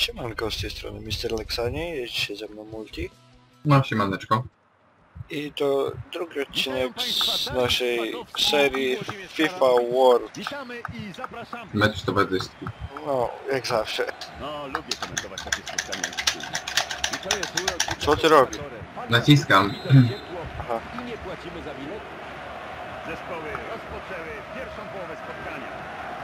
Siemanko, z tej strony Mr. Lexanie, jest się ze mną Multi. No, siemaneczko. I to drugi odcinek z naszej serii FIFA World. Witamy i zapraszamy. Mecz towarzyski. No, jak zawsze. No, lubię komentować takie spotkania. I to jest urok. Co ty robisz? Naciskam. Aha. I nie płacimy za bilet. Zespoły rozpoczęły pierwszą połowę spotkania.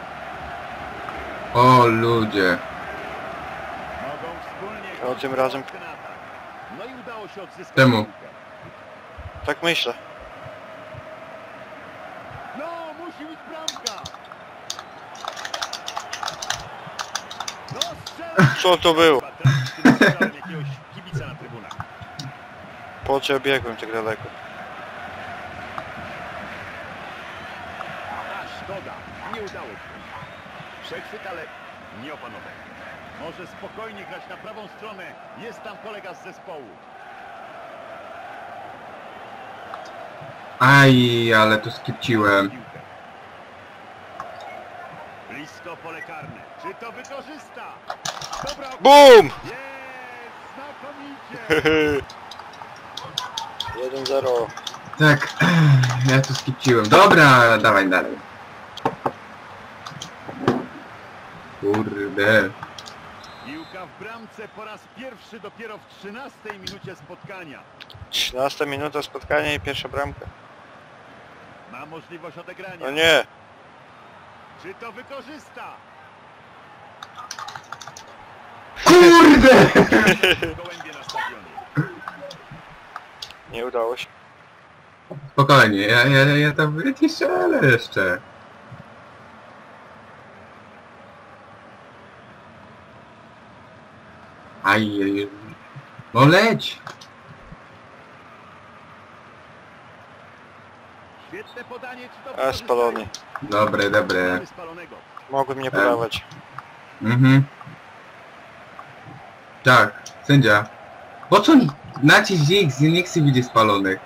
O ludzie. Mogą wspólnie... O, tym razem. No i udało się odzyskać Czemu? piłkę. Tak myślę. No, musi być bramka. No, strzela. Co to było? Jakiegoś kibica na trybunach. Po co ja biegłem tak daleko? A szkoda, nie udało się. Przechwyt, ale nie opanował. Może spokojnie grać na prawą stronę. Jest tam kolega z zespołu. Aj, ale tu skipciłem. Piłkę. Blisko pole karne. Czy to wykorzysta? Dobra. BUM! Jest! Znakomicie! 1-0. Tak, ja tu skipciłem. Dobra, dawaj dalej. Kurde. Piłka w bramce po raz pierwszy dopiero w 13 minucie spotkania. 13 minuta spotkania i pierwsza bramka. Ma możliwość odegrania. No nie. Czy to wykorzysta? Kurde! Gołębie na stadionie. Nie udało się. Spokojnie, ja tam strzelę jeszcze. Aj, no leć! Świetne podanie, czy to A, wykorzysta? spalony. Dobre. Mamy spalonego. Mogłem nie podawać. Mhm. Tak, sędzia. Po co nacisk X i nikt się widzi spalonych?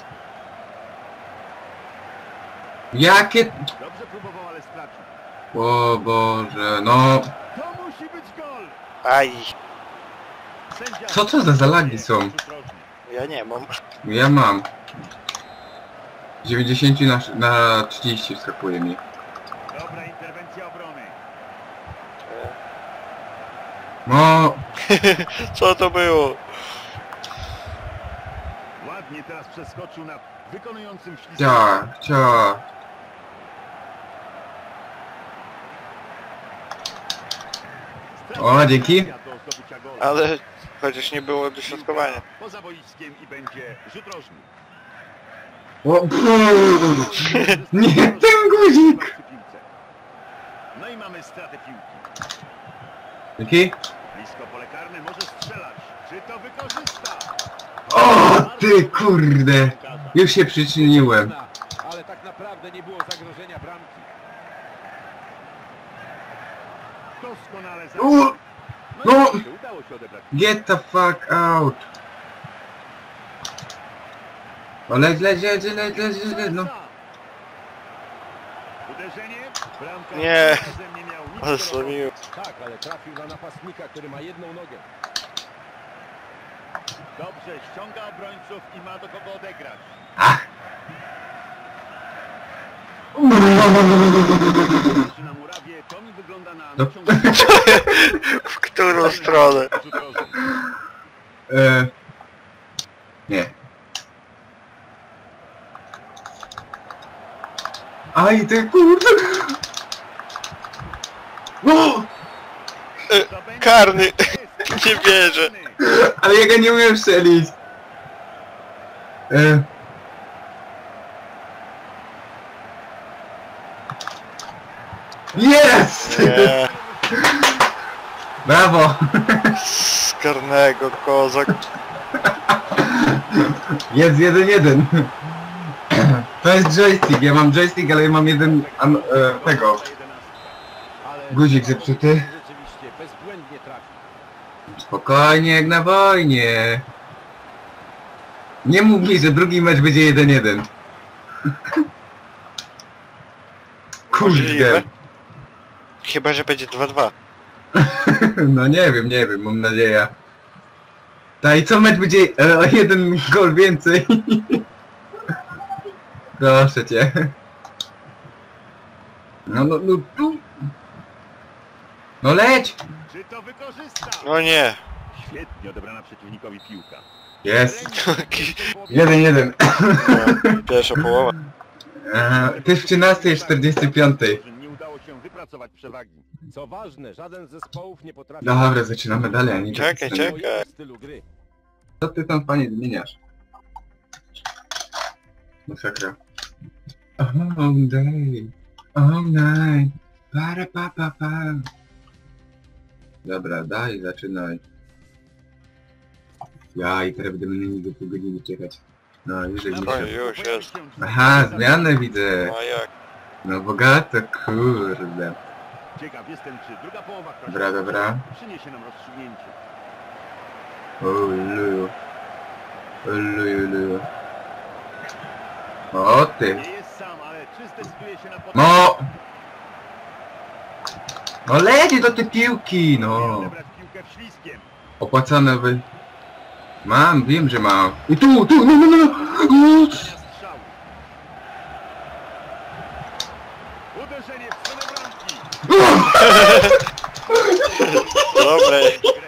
Jakie... Dobrze próbował, ale stracił. O Boże, no... To musi być gol! Aj, Sędzia... Co to za lagi są? Rzut rożny. ja nie mam. Ja mam. 90 na 30 skakuje mi. Dobra interwencja obrony. No... Co to było? Ładnie teraz przeskoczył na wykonującym ślisk. Cia. O, dzięki. Do zdobycia gola. Ale chociaż nie było dośrodkowania. Poza boiskiem i będzie rzut rożny. O, nie, ten guzik! No i mamy stratę piłki. Dzięki. Blisko pole karne, może strzelać. Czy to wykorzysta? O, ty kurde! Już się przyczyniłem. Ale tak naprawdę nie było zagrożenia bramki. Doskonale U, no. udało się odebrać. Get the fuck out! O, leć, no. Uderzenie. Bramka Nie. tym razem nie miał nic Ale do słamiłem. Tak, ale trafił na napastnika, który ma jedną nogę. Dobrze, ściąga obrońców i ma do kogo odegrać. Ach! Na murawie to mi wygląda na No. naciągnięcie. W którą stronę? Rzut rożny. Nie. Aj, ty kurde! No! To będzie- Karny. Jest. Nie wierzę. Ale ja go nie umiem strzelić. Jest! Nie. Brawo! Z karnego, kozak. Jest 1-1. To jest joystick, ja mam joystick, ale ja mam jeden tego. Ale Guzik zepsuty. Rzeczywiście, bezbłędnie trafił. Spokojnie jak na wojnie. Nie mów mi, że drugi mecz będzie 1-1. Możliwe. Kurde. Chyba, że będzie 2-2. No nie wiem, mam nadzieję. Ta i co mecz będzie o jeden gol więcej? Proszę cię. No. No leć! Czy to wykorzysta? No nie. Świetnie odebrana przeciwnikowi piłka. Jest. 1-1. No, pierwsza połowa. Ty w 13:45. Nie udało się wypracować przewagi. Co ważne, żaden z zespołów nie potrafi... Dobra, zaczynamy dalej, a nie Czekaj, tak czekaj. swojego stylu gry. Co ty tam, panie, zmieniasz? Masakra. All day, all night, para pa pa pa. Dobra, daj, zaczynaj. Ja i teraz będziemy na niego pół godziny czekać. No, już mi Oj, się... już jest. Aha, zmianę widzę. No a jak? No bogato, kurde. Ciekaw jestem, czy druga połowa Dobra. przyniesie nam rozstrzygnięcie. Luju. O ty. Nie jest sam, ale czy zdecyduje się na No! No leci do tej piłki, no. odebrać piłkę w śliskiem. Opłacane by... Mam, wiem, że mam. I tu, no. Strzału. Uderzenie w stronę bramki. Dobre.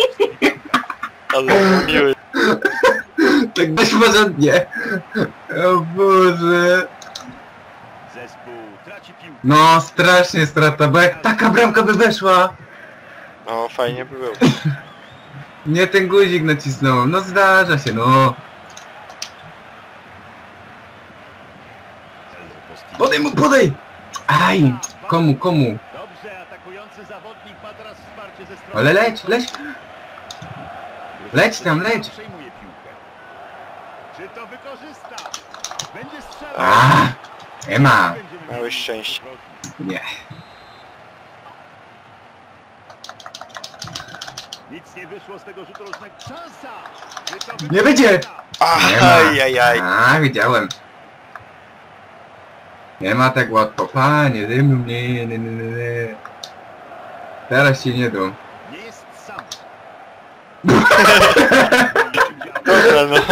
Ale miły. Tak dość porządnie. O Boże. Zespół traci piłkę. No, strasznie strata, bo jak taka bramka by weszła. No fajnie by było. Nie ten guzik nacisnąłem, no zdarza się, no. Podaj! Aj! Komu? Dobrze, atakujący zawodnik ma teraz wsparcie ze strony... Ale leć! Leć tam, leć! Przejmuje piłkę. Czy to wykorzysta? Będzie strzelał. A, Ema! Miałeś szczęście. Nie. Nic nie wyszło z tego rzutu rożnego. Szansa! Czy to Nie będzie! wykorzysta? Ajajaj. A, widziałem. Nie ma tak łatwo, panie, dymu, nie. Teraz się nie dam. Nie jest sam. Dobra no.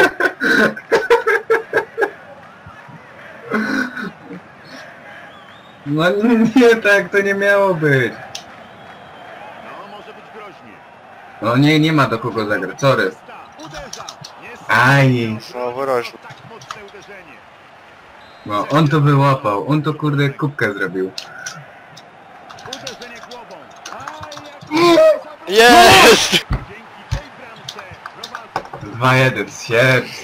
No nie, tak to nie miało być. No, może być groźnie. No nie ma do kogo zagrać, sorry. Uderza. Aj. Znowu rożny. Tak mocne uderzenie. No on to wyłapał, on to kurde kubkę zrobił. Uderzenie głową. Aj, jak... Jest! Dzięki tej bramce prowadzą. 2-1, sierp.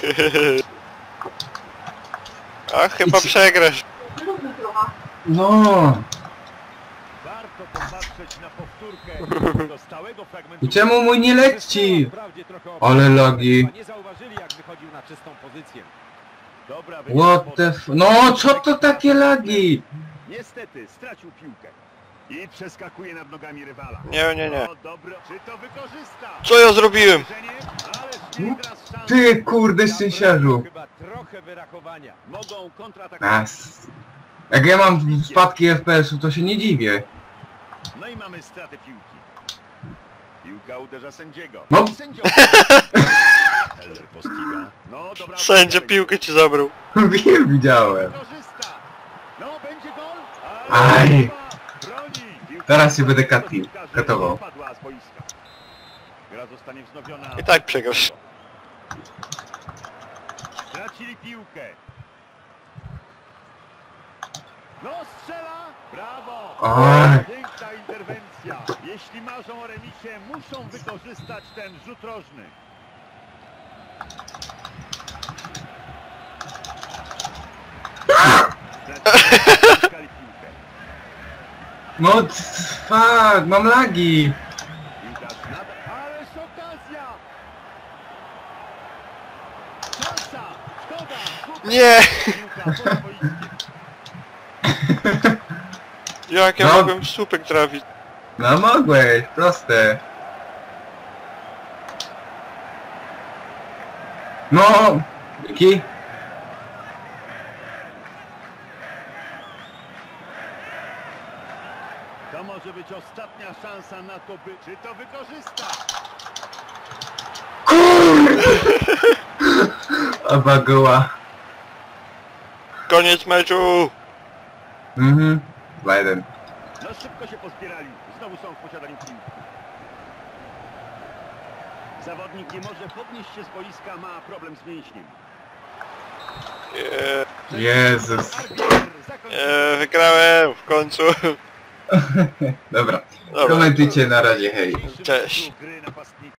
A chyba przegrasz. No. Warto popatrzeć na powtórkę do stałego fragmentu. I czemu mój nie leci? Wprawdzie trochę Ale lagi. Nie zauważyli, jak wychodził na czystą pozycję. Dobra, What the f... No co to takie lagi? Niestety, stracił piłkę. I przeskakuje nad nogami rywala. Nie. No, dobro. Czy to wykorzysta? Co ja zrobiłem? Uderzenie? Ależ nie teraz szansa. Ty kurde szczęściarzu. Chyba trochę wyrachowania. Mogą kontratakować. As. Jak ja mam spadki FPS-u, to się nie dziwię. No i mamy stratę piłki. Piłka uderza sędziego. No. Sędzio. Eller postiga. No, dobra. Sędzia piłkę ci zabrał. Wiem, widziałem. Korzysta. No, będzie gol. Aj. Broni. Piłka Teraz się będę katował. Padła z boiska. Gra zostanie wznowiona. I tak przegrasz. Stracili piłkę. No, strzela. Brawo. Oj. Piękna interwencja. Jeśli marzą o remisie, muszą wykorzystać ten rzut rożny. Stracili piłkę. No fuck, mam lagi. Piłkarz nadal. Ależ okazja! Szansa! Szkoda! Nie! Piłka poza boiskiem. Jak ja No. mogłem w słupek trafić? No mogłeś, proste. No! Dzięki. To może być być ostatnia szansa na to, by... Czy to wykorzysta? Oba goła. Koniec meczu! 2-1. No szybko się pozbierali. Znowu są w posiadaniu piłki. Zawodnik nie może podnieść się z boiska, ma problem z mięśniem. Jezus. Wygrałem w końcu. Dobra. Dobra. Komentujcie na razie, hej. Cześć. Gry napastnika.